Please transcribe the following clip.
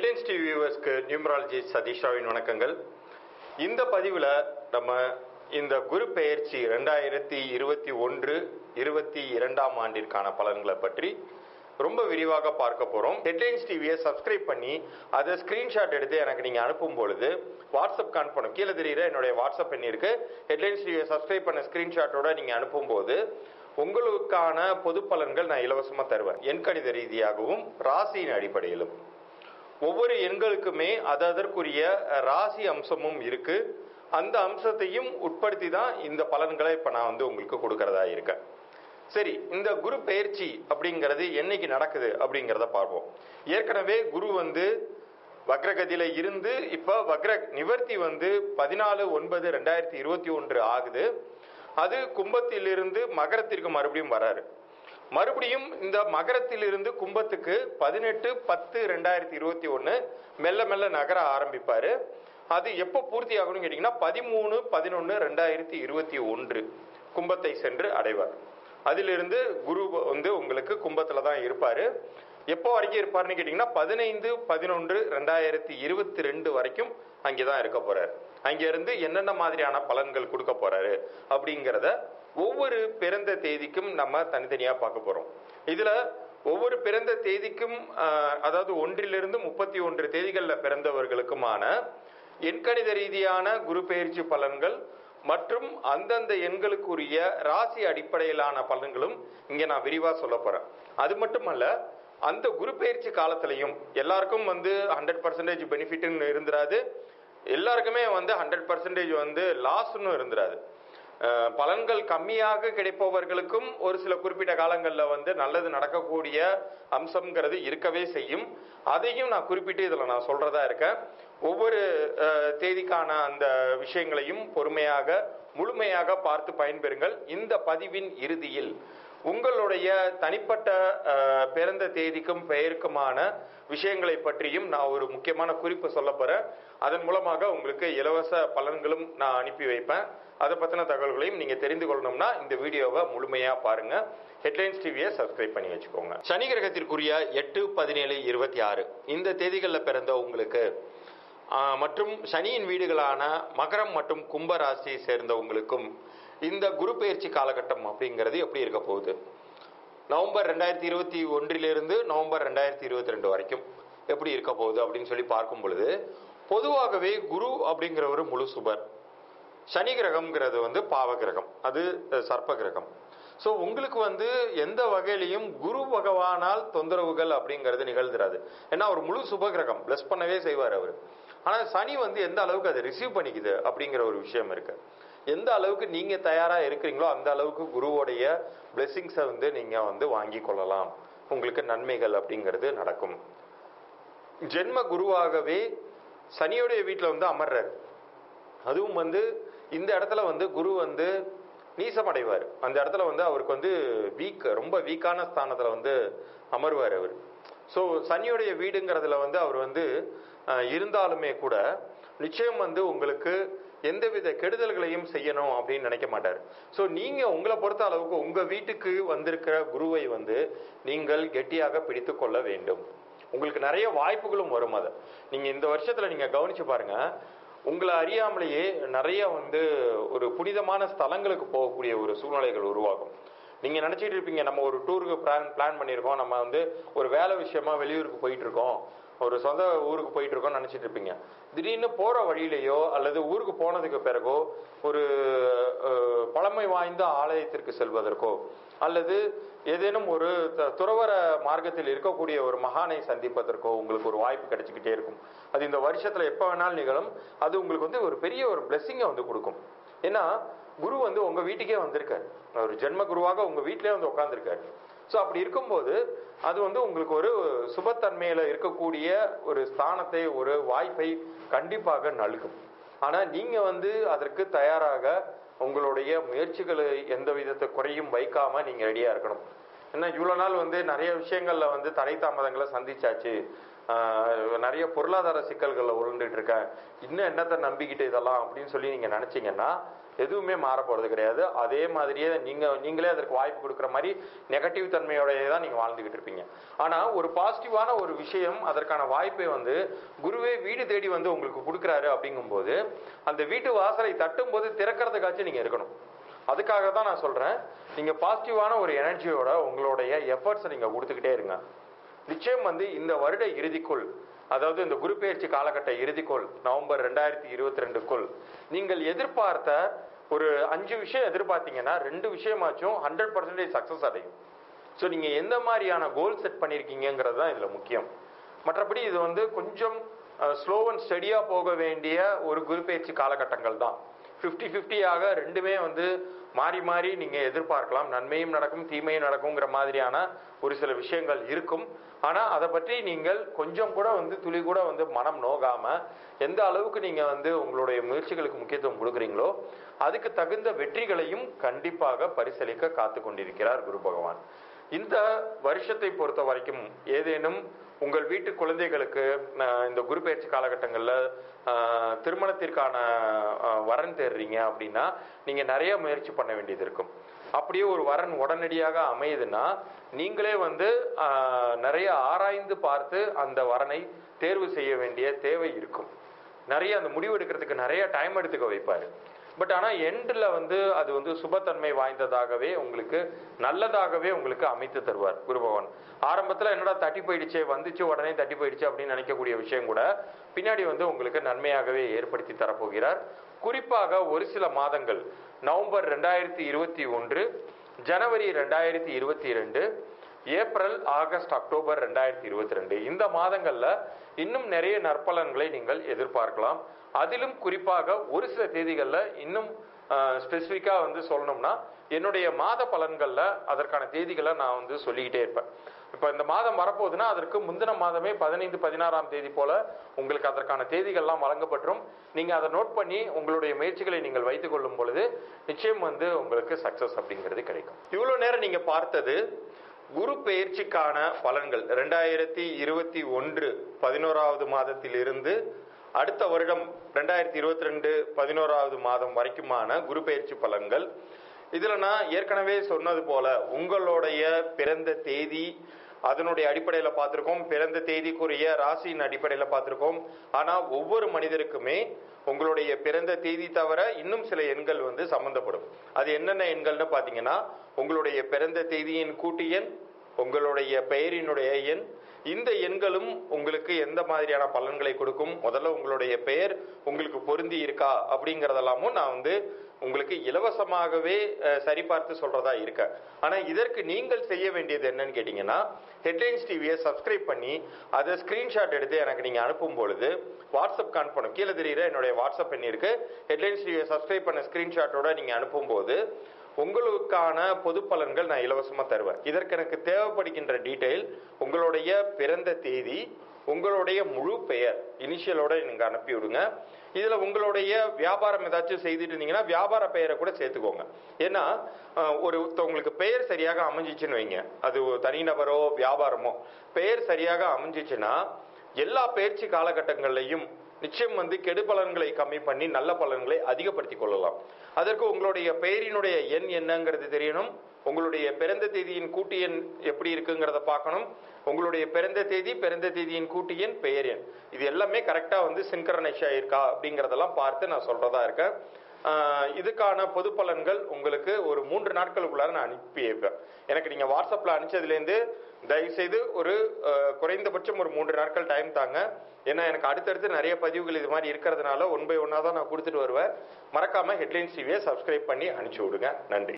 Headlines TV வியூவர்ஸ்க்கு numerology சதீஷாவின் வணக்கங்கள். இந்த பதிவில் நம்ம இந்த குரு பெயர்ச்சி 2021-22 ஆண்டிற்கான பலன்களை பற்றி ரொம்ப விரிவாக பார்க்க போகிறோம். ஹெட்லைன்ஸ் டிவியை சப்ஸ்கிரைப் பண்ணி அதை ஸ்க்ரீன்ஷாட் எடுத்து எனக்கு நீங்கள் அனுப்பும் பொழுது வாட்ஸ்அப் அனுப்பணும். கீழே தெரியுற என்னுடைய வாட்ஸ்அப் எண் இருக்கு. ஹெட்லைன்ஸ் டிவியை சப்ஸ்கிரைப் பண்ண ஸ்க்ரீன்ஷாட்டோட நீங்கள் அனுப்பும்போது உங்களுக்கான பொது பலன்கள் நான் இலவசமாக தருவேன். எண்கணித ரீதியாகவும் ராசியின் அடிப்படையிலும் ஒவ்வொரு எண்களுக்குமே அதற்குரிய ராசி அம்சமும் இருக்கு. அந்த அம்சத்தையும் உட்படுத்தி தான் இந்த பலன்களை இப்போ நான் உங்களுக்கு கொடுக்கறதா இருக்கேன். சரி, இந்த குரு பெயர்ச்சி அப்படிங்கிறது என்னைக்கு நடக்குது அப்படிங்கிறத பார்ப்போம். ஏற்கனவே குரு வக்ரகதியில இருந்து இப்ப வக்ர நிவர்த்தி 14/9/2021 ஆகுது. அது கும்பத்திலிருந்து மகரத்திற்கு மறுபடியும் வராரு. மறுபடியும் இந்த மகரத்திலிருந்து கும்பத்துக்கு 18/10/2021 மெல்ல மெல்ல நகர ஆரம்பிப்பாரு. அது எப்போ பூர்த்தி ஆகணும்னு கேட்டீங்கன்னா 13/11/2021 கும்பத்தை சென்று அடைவார். அதிலிருந்து குரு உங்களுக்கு கும்பத்துல தான் இருப்பாரு. எப்போ வரைக்கும் இருப்பாருன்னு கேட்டீங்கன்னா 15/11/2022 வரைக்கும் அங்கேதான் இருக்க போறாரு. அங்கிருந்து என்னென்ன மாதிரியான பலன்கள் கொடுக்க போறாரு அப்படிங்கிறத ஒவ்வொரு பிறந்த தேதிக்கும் நம்ம தனித்தனியா பார்க்க போறோம். இதுல ஒவ்வொரு பிறந்த தேதிக்கும் அதாவது 1 to 31 தேதிகளில் பிறந்தவர்களுக்குமான எண்கணித ரீதியான குரு பெயர்ச்சி பலன்கள் மற்றும் அந்தந்த எண்களுக்குரிய ராசி அடிப்படையிலான பலன்களும் இங்க நான் விரிவா சொல்ல போறேன். அது மட்டுமல்ல, அந்த குரு பெயர்ச்சி காலத்திலையும் எல்லாருக்கும் 100% பெனிஃபிட்னு இருந்துராது, எல்லாருக்குமே 100% லாஸ்ன்னு இருந்துராது. பலன்கள் கம்மியாக கிடைப்பவர்களுக்கும் ஒரு சில குறிப்பிட்ட காலங்களில் நல்லது நடக்கக்கூடிய அம்சம்ங்கிறது இருக்கவே செய்யும். அதையும் நான் குறிப்பிட்டு இதில் நான் சொல்றதா இருக்கேன். ஒவ்வொரு தேதிக்கான அந்த விஷயங்களையும் பொறுமையாக முழுமையாக பார்த்து பயன்பெறுங்கள். இந்த பதிவின் இறுதியில் உங்களுடைய தனிப்பட்ட பிறந்த தேதிக்கும் பெயருக்குமான விஷயங்களை பற்றியும் நான் ஒரு முக்கியமான குறிப்பு சொல்ல போறேன். அதன் மூலமாக உங்களுக்கு இலவச பலன்களும் நான் அனுப்பி வைப்பேன். அதை பற்றின தகவல்களையும் நீங்க தெரிந்து கொள்ளணும்னா இந்த வீடியோவை முழுமையா பாருங்க. ஹெட்லைன்ஸ் டிவியை சப்ஸ்கிரைப் பண்ணி வச்சுக்கோங்க. சனி கிரகத்திற்குரிய 8/17/26 இந்த தேதிகளில் பிறந்த உங்களுக்கு மற்றும் சனியின் வீடுகளான மகரம் மற்றும் கும்ப ராசியை சேர்ந்தவங்களுக்கும் இந்த குரு பெயர்ச்சி காலகட்டம் அப்படிங்கிறது எப்படி இருக்க போகுது? நவம்பர் 2021 நவம்பர் 2022 வரைக்கும் எப்படி இருக்க போகுது அப்படின்னு சொல்லி பார்க்கும் பொழுது, பொதுவாகவே குரு அப்படிங்கிற ஒரு முழு சுபர். சனி கிரகம்ங்கிறது பாவ கிரகம், அது சர்ப்ப கிரகம். ஸோ உங்களுக்கு எந்த வகையிலையும் குரு பகவானால் தொந்தரவுகள் அப்படிங்கிறது நிகழ்ந்துராது. ஏன்னா ஒரு முழு சுப கிரகம், பிளஸ் பண்ணவே செய்வார் அவர். ஆனால் சனி எந்த அளவுக்கு அதை ரிசீவ் பண்ணிக்குது அப்படிங்கிற ஒரு விஷயம் இருக்கு. எந்த அளவுக்கு நீங்க தயாரா இருக்கிறீங்களோ அந்த அளவுக்கு குருவோடைய பிளெஸிங்ஸை நீங்க வாங்கி கொள்ளலாம். உங்களுக்கு நன்மைகள் அப்படிங்கிறது நடக்கும். ஜென்ம குருவாகவே சனியோடைய வீட்டில் அமர்றாரு. அதுவும் இந்த இடத்துல குரு நீசம் அடைவார். அந்த இடத்துல அவருக்கு வீக், ரொம்ப வீக்கான ஸ்தானத்துல அமர்வார் அவர். ஸோ சனியோடைய வீடுங்கிறதுல அவர் இருந்தாலுமே கூட நிச்சயம் உங்களுக்கு எந்தவித கெடுதல்களையும் செய்யணும் அப்படின்னு நினைக்க மாட்டார். ஸோ நீங்க உங்களை பொறுத்த அளவுக்கு உங்க வீட்டுக்கு வந்திருக்கிற குருவை நீங்கள் கெட்டியாக பிடித்து கொள்ள வேண்டும். உங்களுக்கு நிறைய வாய்ப்புகளும் வரும். அதை நீங்க இந்த வருஷத்துல நீங்க கவனிச்சு பாருங்க. உங்களை அறியாமலேயே நிறைய ஒரு புனிதமான ஸ்தலங்களுக்கு போகக்கூடிய ஒரு சூழ்நிலைகள் உருவாகும். நீங்க நினைச்சிட்டு இருப்பீங்க, நம்ம ஒரு டூருக்கு பிளான் பண்ணியிருக்கோம், நம்ம ஒரு வேலை விஷயமா வெளியூருக்கு போயிட்டு இருக்கோம், ஒரு சொந்த ஊருக்கு போயிட்டு இருக்கோம் நினைச்சிட்டு இருப்பீங்க. திடீர்னு போற வழியிலேயோ அல்லது ஊருக்கு போனதுக்கு பிறகோ ஒரு பழமை வாய்ந்த ஆலயத்திற்கு செல்வதற்கோ அல்லது ஏதேனும் ஒரு துறவர மார்க்கத்தில் இருக்கக்கூடிய ஒரு மகானை சந்திப்பதற்கோ உங்களுக்கு ஒரு வாய்ப்பு கிடைச்சிக்கிட்டே இருக்கும். அது இந்த வருஷத்துல எப்ப வேணாலும் நிகழும். அது உங்களுக்கு ஒரு பெரிய ஒரு பிளெஸிங்கை கொடுக்கும். ஏன்னா குரு உங்க வீட்டுக்கே வந்திருக்காரு. ஒரு ஜென்ம குருவாக உங்க வீட்டிலே உட்கார்ந்துருக்காரு. ஸோ அப்படி இருக்கும்போது அது உங்களுக்கு ஒரு சுபத்தன்மையில இருக்கக்கூடிய ஒரு ஸ்தானத்தை, ஒரு வாய்ப்பை கண்டிப்பாக நல்கும். ஆனா நீங்க அதற்கு தயாராக உங்களுடைய முயற்சிகளை எந்த விதத்தை குறையும் வைக்காம நீங்க ரெடியா இருக்கணும். ஏன்னா இவ்வளவு நாள் நிறைய விஷயங்கள்ல தடை தாமதங்களை சந்திச்சாச்சு, நிறைய பொருளாதார சிக்கல்கள்ல உருண்டுட்டு இருக்கேன், இன்னும் என்னத்தை நம்பிக்கிட்டு இதெல்லாம் அப்படின்னு சொல்லி நீங்க நினைச்சீங்கன்னா எதுவுமே மாற போறது கிடையாது. அதே மாதிரியே நீங்களே அதற்கு வாய்ப்பு கொடுக்குற மாதிரி நெகட்டிவ் தன்மையோடய தான் நீங்க வாழ்ந்துகிட்டு இருப்பீங்க. ஆனா ஒரு பாசிட்டிவான ஒரு விஷயம், அதற்கான வாய்ப்பை குருவே வீடு தேடி உங்களுக்கு கொடுக்குறாரு. அப்படிங்கும்போது அந்த வீட்டு வாசலை தட்டும் போது திறக்கிறதுக்காச்சும் நீங்க இருக்கணும். அதுக்காக தான் நான் சொல்றேன், நீங்க பாசிட்டிவான ஒரு எனர்ஜியோட உங்களுடைய எஃபர்ட்ஸை நீங்க கொடுத்துக்கிட்டே இருங்க. நிச்சயம் இந்த வருட இறுதிக்குள், அதாவது இந்த குரு பெயர்ச்சி காலகட்ட இறுதிக்குள், நவம்பர் 2022க்குள் நீங்கள் எதிர்பார்த்த ஒரு 5 விஷயம் எதிர்பார்த்தீங்கன்னா 2 விஷயமாச்சும் 100% சக்சஸ் அடையும். ஸோ நீங்க எந்த மாதிரியான கோல் செட் பண்ணியிருக்கீங்கிறது தான் இதுல முக்கியம். மற்றபடி இது கொஞ்சம் ஸ்லோ அண்ட் ஸ்டடியா போக வேண்டிய ஒரு குரு பெயர்ச்சி காலகட்டங்கள் தான். 50-50 ரெண்டுமே மாறி மாறி நீங்க எதிர்பார்க்கலாம். நன்மையும் நடக்கும், தீமையும் நடக்குங்கிற மாதிரியான ஒரு சில விஷயங்கள் இருக்கும். ஆனா அதை பற்றி நீங்கள் கொஞ்சம் கூட துளி கூட மனம் நோகாம எந்த அளவுக்கு நீங்க உங்களுடைய முயற்சிகளுக்கு முக்கியத்துவம் கொடுக்குறீங்களோ அதுக்கு தகுந்த வெற்றிகளையும் கண்டிப்பாக பரிசளிக்க காத்து கொண்டிருக்கிறார் குரு பகவான். இந்த வருஷத்தை பொறுத்த வரைக்கும் ஏதேனும் உங்கள் வீட்டு குழந்தைகளுக்கு இந்த குரு பெயர்ச்சி காலகட்டங்களில் திருமணத்திற்கான வரன் தேடுறீங்க அப்படின்னா நீங்க நிறைய முயற்சி பண்ண வேண்டியது இருக்கும். அப்படியே ஒரு வரன் உடனடியாக அமையுதுன்னா நீங்களே நிறைய ஆராய்ந்து பார்த்து அந்த வரனை தேர்வு செய்ய வேண்டிய தேவை இருக்கும். நிறைய அந்த முடிவு எடுக்கிறதுக்கு நிறைய டைம் எடுத்துக்க வைப்பாரு. பட் ஆனா எண்ட்ல அது சுபத்தன்மை வாய்ந்ததாகவே உங்களுக்கு நல்லதாகவே உங்களுக்கு அமைத்து தருவார் குரு பகவான். ஆரம்பத்துல என்னடா தட்டி போயிடுச்சு, வந்துச்சு உடனே தட்டி போயிடுச்சு அப்படின்னு நினைக்கக்கூடிய விஷயம் கூட பின்னாடி உங்களுக்கு நன்மையாகவே ஏற்படுத்தி தரப்போகிறார். குறிப்பாக ஒரு சில மாதங்கள், நவம்பர் 2021, ஜனவரி 2022, ஏப்ரல், ஆகஸ்ட், அக்டோபர் 2022 இந்த மாதங்கள்ல இன்னும் நிறைய நற்பலன்களை நீங்கள் எதிர்பார்க்கலாம். அதிலும் குறிப்பாக ஒரு சில தேதிகள்ல இன்னும் ஸ்பெசிஃபிக்கா சொல்லணும்னா என்னுடைய மாத பலன்கள்ல அதற்கான தேதிகளை நான் சொல்லிக்கிட்டே இருப்பேன். இப்ப இந்த மாதம் வரப்போகுதுன்னா அதற்கு முந்தின மாதமே 15, 16ஆம் தேதி போல உங்களுக்கு அதற்கான தேதிகள்லாம் வழங்கப்பட்டுரும். நீங்க அதை நோட் பண்ணி உங்களுடைய முயற்சிகளை நீங்கள் வைத்துக் கொள்ளும் பொழுது நிச்சயம் உங்களுக்கு சக்சஸ் அப்படிங்கிறது கிடைக்கும். இவ்வளவு நேரம் நீங்க பார்த்தது குரு பெயர்ச்சிக்கான பலன்கள். 2021 11வது மாதத்திலிருந்து அடுத்த வருடம் 2022 11வது மாதம் வரைக்குமான குரு பெயர்ச்சி பலன்கள். இதுல நான் ஏற்கனவே சொன்னது போல உங்களுடைய பிறந்த தேதி அதனுடைய அடிப்படையில பார்த்திருக்கோம், பிறந்த தேதிக்குரிய ராசியின் அடிப்படையில பார்த்திருக்கோம். ஆனா ஒவ்வொரு மனிதருக்குமே உங்களுடைய பிறந்த தேதி தவிர இன்னும் சில எண்கள் சம்பந்தப்படும். அது என்னென்ன எண்கள்னு பாத்தீங்கன்னா, உங்களுடைய பிறந்த தேதியின் கூட்டு எண், உங்களுடைய பெயரினுடைய எண். இந்த எண்களும் உங்களுக்கு எந்த மாதிரியான பலன்களை கொடுக்கும், முதல்ல உங்களுடைய பெயர் உங்களுக்கு பொருந்தி இருக்கா அப்படிங்கறதெல்லாமும் நான் உங்களுக்கு இலவசமாகவே சரிபார்த்து சொல்றதா இருக்க. ஆனா இதற்கு நீங்கள் செய்ய வேண்டியது என்னன்னு கேட்டீங்கன்னா, ஹெட்லைன்ஸ் டிவியை சப்ஸ்கிரைப் பண்ணி அதை ஸ்கிரீன்ஷாட் எடுத்து எனக்கு நீங்க அனுப்பும் பொழுது வாட்ஸ்அப் அனுப்பணும். கீழே தெரியுற என்னுடைய வாட்ஸ்அப் எண் இருக்கு. ஹெட்லைன்ஸ் டிவியை சப்ஸ்கிரைப் பண்ண ஸ்கிரீன்ஷாட்டோட நீங்க அனுப்பும் போது உங்களுக்கான பொது பலன்கள் நான் இலவசமா தருவேன். இதற்கு எனக்கு தேவைப்படுகின்ற டீடைல் உங்களுடைய பிறந்த தேதி, உங்களுடைய முழு பெயர் இனிஷியலோட நீங்க அனுப்பி விடுங்க. இதுல உங்களுடைய வியாபாரம் ஏதாச்சும் செய்துட்டு இருந்தீங்கன்னா வியாபார பெயரை கூட சேர்த்துக்கோங்க. ஏன்னா உங்களுக்கு பெயர் சரியாக அமைஞ்சிச்சுன்னு வைங்க, அது தனிநபரோ வியாபாரமோ பெயர் சரியாக அமைஞ்சிச்சுன்னா எல்லா பயிற்சி காலகட்டங்கள்லையும் நிச்சயம் கெடு பலன்களை கம்மி பண்ணி நல்ல பலன்களை அதிகப்படுத்திக் கொள்ளலாம். அதற்கு உங்களுடைய பெயரினுடைய எண் என்னங்கிறது தெரியணும், உங்களுடைய பிறந்த தேதியின் கூட்டு எண் எப்படி இருக்குங்கிறத பார்க்கணும், உங்களுடைய பிறந்த தேதி, பிறந்த தேதியின் கூட்டு எண், பெயர் எண், இது எல்லாமே கரெக்டா சின்க்ரனைஸ் ஆயிருக்கா அப்படிங்கறதெல்லாம் பார்த்து நான் சொல்றதா இருக்கேன். இதுக்கான பொது பலன்கள் உங்களுக்கு ஒரு 3 நாட்களுக்குள்ளார நான் அனுப்பி வைப்பேன். எனக்கு நீங்க வாட்ஸ்அப்ல அனுப்பிச்சதுலேருந்து தயவுசெய்து ஒரு குறைந்தபட்சம் ஒரு 3 நாட்கள் டைம் தாங்க. ஏன்னா எனக்கு அடுத்தடுத்து நிறைய பதிவுகள் இது மாதிரி இருக்கிறதுனால 1 by 1 தான் நான் கொடுத்துட்டு வருவேன். மறக்காம ஹெட்லைன்ஸ் டிவியை சப்ஸ்கிரைப் பண்ணி அனுப்பிச்சு விடுங்க. நன்றி.